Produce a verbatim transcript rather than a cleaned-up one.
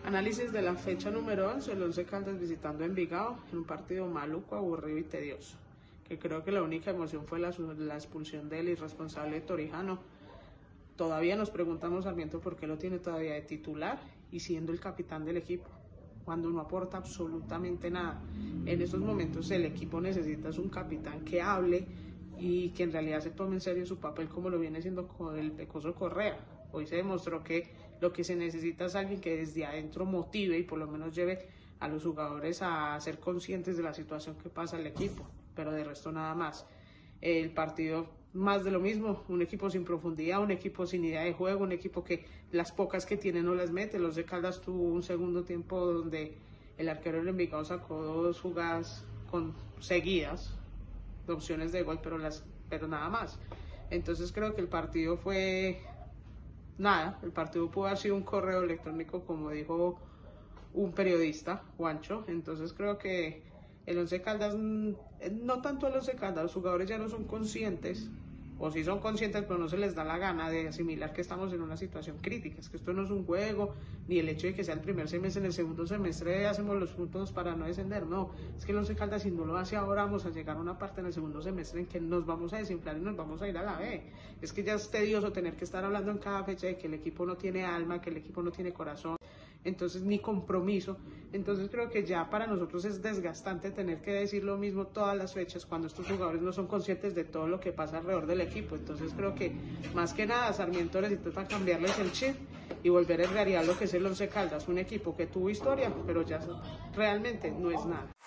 Análisis de la fecha número once, el Once Caldas visitando Envigado en un partido maluco, aburrido y tedioso, que creo que la única emoción fue la, la expulsión del irresponsable Torijano. Todavía nos preguntamos, Sarmiento, por qué lo tiene todavía de titular y siendo el capitán del equipo, cuando no aporta absolutamente nada. En estos momentos el equipo necesita un capitán que hable y que en realidad se tome en serio su papel, como lo viene haciendo con el Pecoso Correa. Hoy se demostró que lo que se necesita es alguien que desde adentro motive y por lo menos lleve a los jugadores a ser conscientes de la situación que pasa el equipo, pero de resto nada más. El partido más de lo mismo, un equipo sin profundidad, un equipo sin idea de juego, un equipo que las pocas que tiene no las mete. Los de Caldas tuvo un segundo tiempo donde el arquero del Envigado sacó dos jugadas con, seguidas, de opciones de gol, pero, las, pero nada más. Entonces creo que el partido fue nada, el partido pudo haber sido un correo electrónico, como dijo un periodista, Juancho. Entonces creo que el Once Caldas, no tanto el Once Caldas, los jugadores ya no son conscientes, o sí son conscientes, pero no se les da la gana de asimilar que estamos en una situación crítica. Es que esto no es un juego, ni el hecho de que sea el primer semestre, en el segundo semestre hacemos los puntos para no descender. No, es que el Once Caldas, si no lo hace ahora, vamos a llegar a una parte en el segundo semestre en que nos vamos a desinflar y nos vamos a ir a la B. Es que ya es tedioso tener que estar hablando en cada fecha de que el equipo no tiene alma, que el equipo no tiene corazón, entonces ni compromiso. Entonces creo que ya para nosotros es desgastante tener que decir lo mismo todas las fechas cuando estos jugadores no son conscientes de todo lo que pasa alrededor del equipo. Entonces creo que más que nada Sarmiento necesita cambiarles el chip y volver en realidad lo que es el Once Caldas, un equipo que tuvo historia, pero ya realmente no es nada.